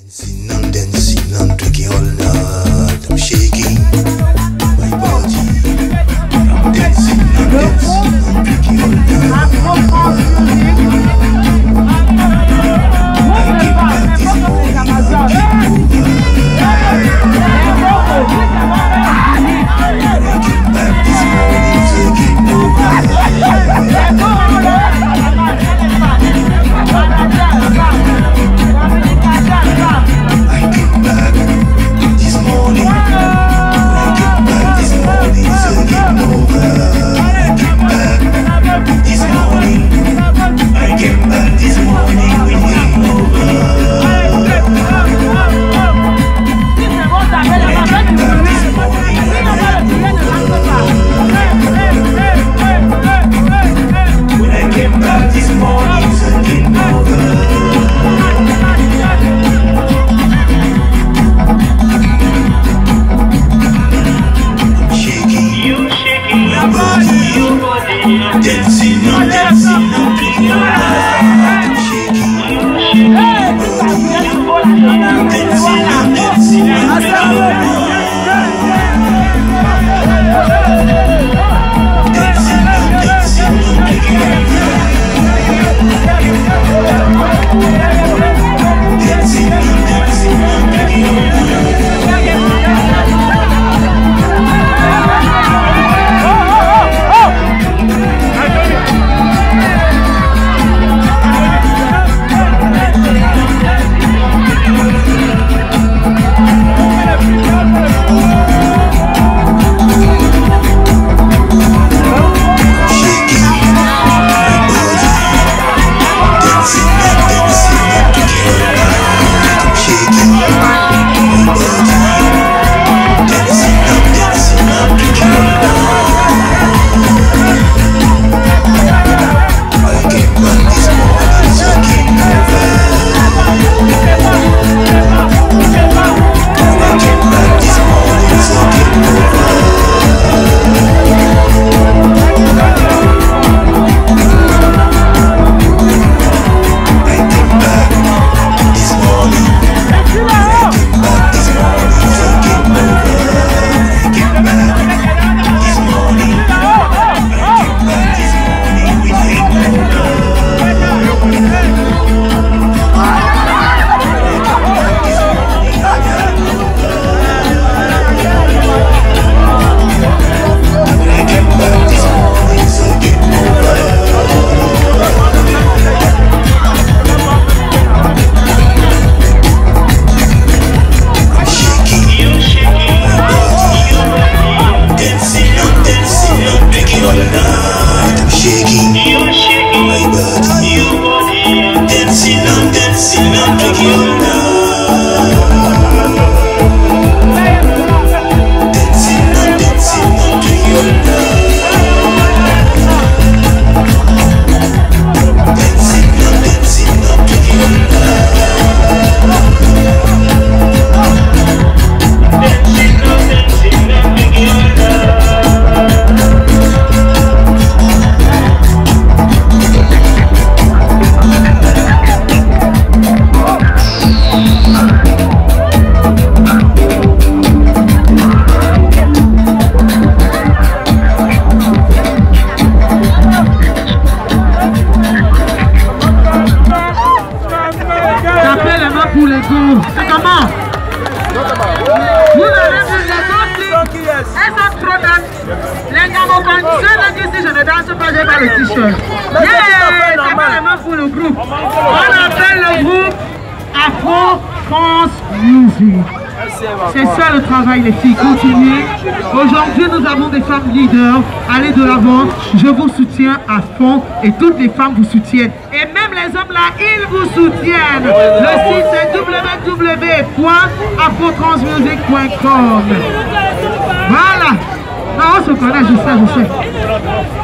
Dancing, I'm drinking all night. I'm shaking my body. I'm dancing, I'm drinking all night. I came back this morning, I came back this morning, so game over. C'est ça le travail les filles, continuez. Aujourd'hui nous avons des femmes leaders, allez de l'avant, je vous soutiens à fond et toutes les femmes vous soutiennent. Et même les hommes là, ils vous soutiennent. Le site c'est www.afrotransmusic.com. Voilà. Non, on se connaît, je sais.